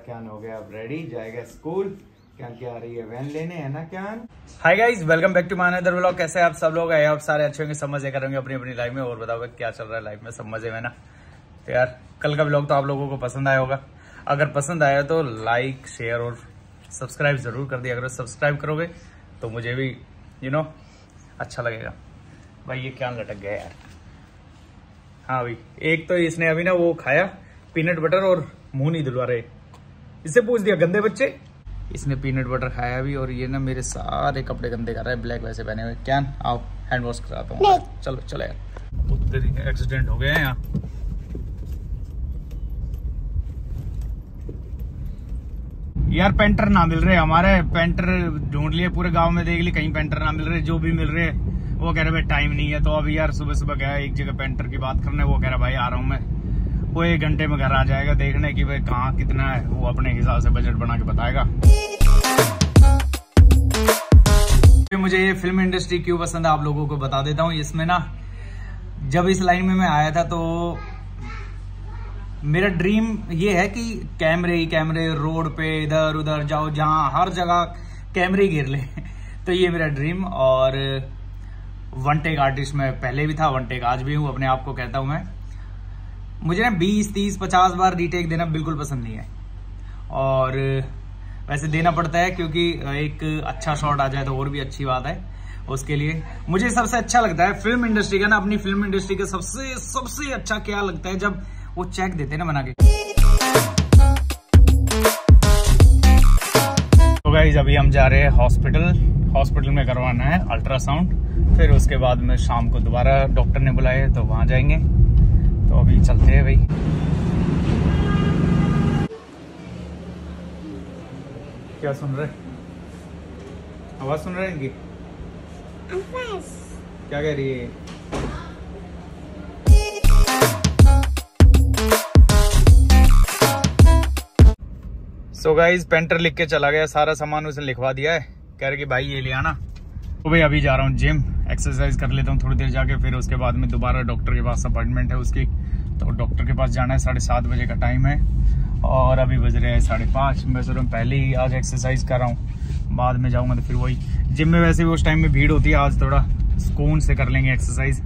क्या हो गया अब रेडी, जाएगा स्कूल। क्या आ रही है वैन लेने, है ना क्या? Hi guys, welcome back to my another vlog. कैसे हैं आप सब लोग? आप सारे अच्छे होंगे, सब मजे करेंगे अपनी अपनी लाइफ में। और बताओ क्या चल रहा है लाइफ में, सब मजे में ना? तो यार कल का व्लॉग तो आप लोगों को पसंद आया होगा। अगर पसंद आया तो लाइक शेयर और सब्सक्राइब जरूर कर दिया। अगर सब्सक्राइब करोगे तो मुझे भी अच्छा लगेगा। भाई ये क्या लटक गया यार। हाँ भाई, एक तो इसने अभी ना वो खाया पीनट बटर और मुंह नहीं धुलवा रहे। इससे पूछ दिया गंदे बच्चे। इसने पीनट बटर खाया भी और ये ना मेरे सारे कपड़े गंदे कर रहा है, ब्लैक वैसे पहने हुए। क्या आओ हैंड वॉश कराता हूँ। चलो चलो यार, उधर एक्सीडेंट हो गए हैं यहाँ। यार पेंटर ना मिल रहे हमारे, पेंटर ढूंढ लिए पूरे गांव में, देख लिए कहीं पेंटर ना मिल रहे। जो भी मिल रहे वो कह रहे भाई टाइम नहीं है। तो अभी यार सुबह सुबह गया एक जगह पेंटर की बात करने, वो कह रहा भाई आ रहा हूँ मैं। वो 1 घंटे में घर आ जाएगा, देखने की भाई कहाँ कितना है, वो अपने हिसाब से बजट बना के बताएगा। मुझे ये फिल्म इंडस्ट्री क्यों पसंद है आप लोगों को बता देता हूँ। इसमें ना जब इस लाइन में मैं आया था तो मेरा ड्रीम ये है कि कैमरे ही कैमरे, रोड पे इधर उधर जाओ, जहां हर जगह कैमरे गिर ले। तो ये मेरा ड्रीम। और वन टेक आर्टिस्ट मैं पहले भी था, वन टेक आज भी हूँ, अपने आप को कहता हूँ मैं। मुझे ना 20, 30, 50 बार रीटेक देना बिल्कुल पसंद नहीं है। और वैसे देना पड़ता है क्योंकि एक अच्छा शॉट आ जाए तो और भी अच्छी बात है। उसके लिए मुझे सबसे अच्छा लगता है फिल्म इंडस्ट्री का ना, अपनी फिल्म इंडस्ट्री का सबसे अच्छा क्या लगता है जब वो चेक देते ना बना के। तो गाइस अभी हम जा रहे हैं हॉस्पिटल में करवाना है अल्ट्रासाउंड। फिर उसके बाद में शाम को दोबारा डॉक्टर ने बुलाया तो वहां जाएंगे। तो अभी चलते हैं भाई। क्या सुन रहे, आवाज सुन रहे हैं इनकी? क्या कह रही है? सो गाइस पेंटर लिख के चला गया, सारा सामान उसने लिखवा दिया है। कह रहे कि भाई ये ले आना। तो भाई अभी जा रहा हूँ जिम, एक्सरसाइज कर लेता हूँ थोड़ी देर जाके। फिर उसके बाद में दोबारा डॉक्टर के पास अपॉइंटमेंट है उसकी। तो डॉक्टर के पास जाना है, 7:30 बजे का टाइम है और अभी बज रहे हैं 5:30। मैं सोच रहा हूँ पहले ही आज एक्सरसाइज कर रहा हूँ, बाद में जाऊँगा तो फिर वही जिम में वैसे भी उस टाइम में भीड़ होती है। आज थोड़ा सुकून से कर लेंगे एक्सरसाइज।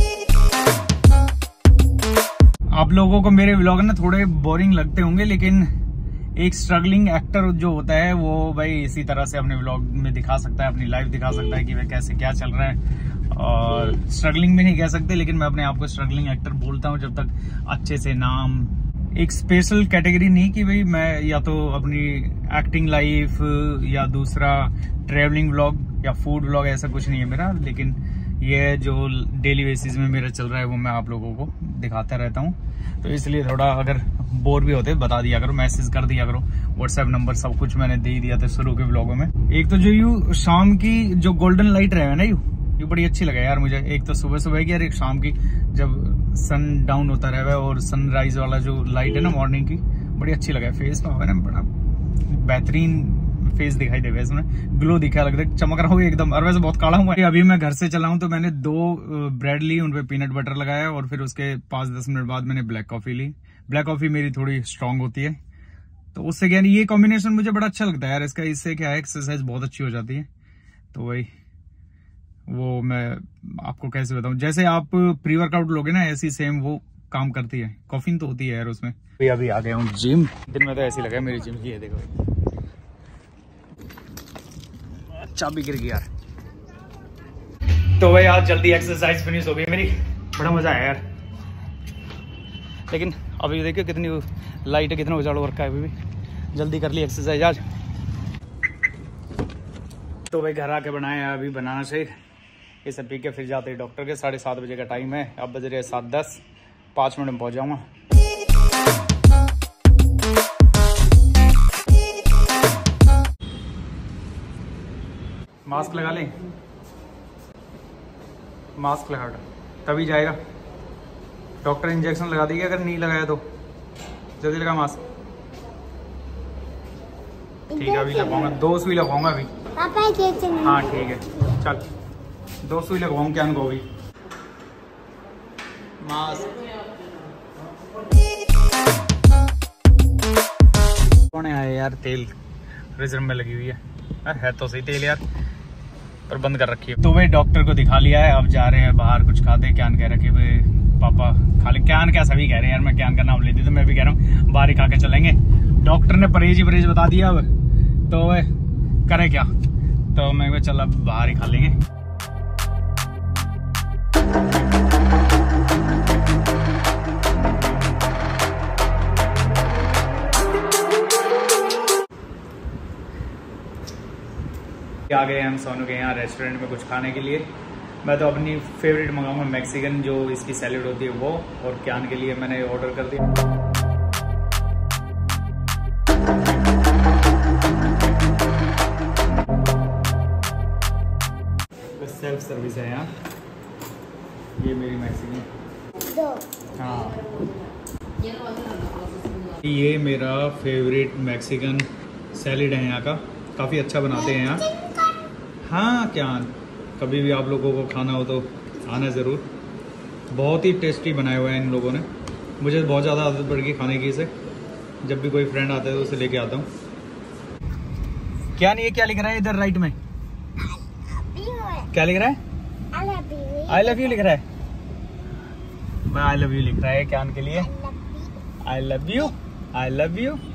आप लोगों को मेरे व्लॉग ना थोड़े बोरिंग लगते होंगे, लेकिन एक स्ट्रगलिंग एक्टर जो होता है वो भाई इसी तरह से अपने व्लॉग में दिखा सकता है, अपनी लाइफ दिखा सकता है कि भाई कैसे क्या चल रहा है। और स्ट्रगलिंग भी नहीं कह सकते, लेकिन मैं अपने आप को स्ट्रगलिंग एक्टर बोलता हूँ जब तक अच्छे से नाम, एक स्पेशल कैटेगरी नहीं कि भाई मैं या तो अपनी एक्टिंग लाइफ या दूसरा ट्रेवलिंग व्लॉग या फूड व्लॉग, ऐसा कुछ नहीं है मेरा। लेकिन ये जो डेली बेसिस में मेरा चल रहा है वो मैं आप लोगों को दिखाता रहता हूँ। तो इसलिए थोड़ा अगर बोर भी होते बता दिया करो, मैसेज कर दिया करो, व्हाट्सएप नंबर सब कुछ मैंने दे ही दिया था शुरू के व्लॉगों में। एक तो जो यू शाम की जो गोल्डन लाइट रहे ना यू बड़ी अच्छी लगे यार मुझे। एक तो सुबह सुबह की और एक शाम की जब सन डाउन होता रहे और सनराइज वाला जो लाइट है ना मॉर्निंग की, बड़ी अच्छी लगे। फेस पे ना बड़ा बेहतरीन फेस दिखाई दे, इसमें ग्लो दिखा, लगता है चमक रहा हूँ एकदम। और वैसे बहुत काला हूँ। अभी मैं घर से चला हूँ तो मैंने 2 ब्रेड ली, उनपे पीनट बटर लगाया और फिर उसके 5-10 मिनट बाद मैंने ब्लैक कॉफी ली। ब्लैक कॉफी मेरी थोड़ी स्ट्रांग होती है तो उससे क्या, ये कॉम्बिनेशन मुझे बड़ा अच्छा लगता है यार इसका। इससे क्या है, एक्सरसाइज बहुत अच्छी हो जाती है। तो वही वो मैं आपको कैसे बताऊं, जैसे आप प्री वर्कआउट लोगे ना ऐसी सेम वो काम करती है। कॉफी तो होती है यार उसमें। अभी आ गया हूँ जिम। दिन में तो ऐसी लगा मेरी जिम की है, देखो चाबी गिर गई यार। तो भाई आज जल्दी एक्सरसाइज फिनिश हो गई मेरी, बड़ा मजा आया यार। लेकिन अभी देखिए कितनी लाइट है, कितना उजाला वर्क है। अभी भी जल्दी कर ली एक्सरसाइज आज। तो भाई घर आके बनाया, अभी बनाना चाहिए। ये सब पी के फिर जाते हैं डॉक्टर के। 7:30 बजे का टाइम है, अब बज रहे 7:10, 5 मिनट में पहुंच जाऊंगा। मास्क लगा लें, मास्क लगा तभी जाएगा। डॉक्टर इंजेक्शन लगा देगी अगर नहीं लगाया तो। जल्दी लगा मास्क। ठीक है अभी लगवाऊंगा, 2 सुई लगवाऊंगा अभी। हाँ ठीक है चल, 2 सुई लगवाऊंगा। क्या अनुभव भी मास्क कौन है यार, तेल रिजर्व में लगी हुई है तो सही तेल यार, पर बंद कर रखी है। तो भाई डॉक्टर को दिखा लिया है, अब जा रहे हैं बाहर कुछ खाते। क्या कह रहे कि भाई पापा खा ले, क्या सभी कह रहे हैं यार, मैं क्या का नाम लेती तो मैं भी कह रहा हूँ बाहर ही खा के चलेंगे। डॉक्टर ने परहेज बता दिया, अब तो करे क्या, तो मैं चल अब बाहर ही खा लेंगे। आ गए हम सोनू के यहाँ रेस्टोरेंट में कुछ खाने के लिए। मैं तो अपनी फेवरेट मंगाऊंगा मैक्सिकन, जो इसकी सैलेड होती है वो, और क्यान के लिए मैंने ऑर्डर कर दिया। सेल्फ सर्विस है यहाँ। ये मेरी मैक्सिकन, हाँ ये मेरा फेवरेट मैक्सिकन सैलेड है यहाँ का, काफ़ी अच्छा बनाते हैं यहाँ। हाँ क्या, कभी भी आप लोगों को खाना हो तो आना ज़रूर। बहुत ही टेस्टी बनाया हुआ है इन लोगों ने। मुझे बहुत ज़्यादा आदत पड़ गई खाने की इसे, जब भी कोई फ्रेंड आता है तो उसे लेके आता हूँ। क्या नहीं, ये क्या लिख रहा है इधर राइट में, क्या लिख रहा है? आई लव यू लिख रहा है। मैं आई लव यू लिख रहा है क्यान के लिए। I love you, I love you.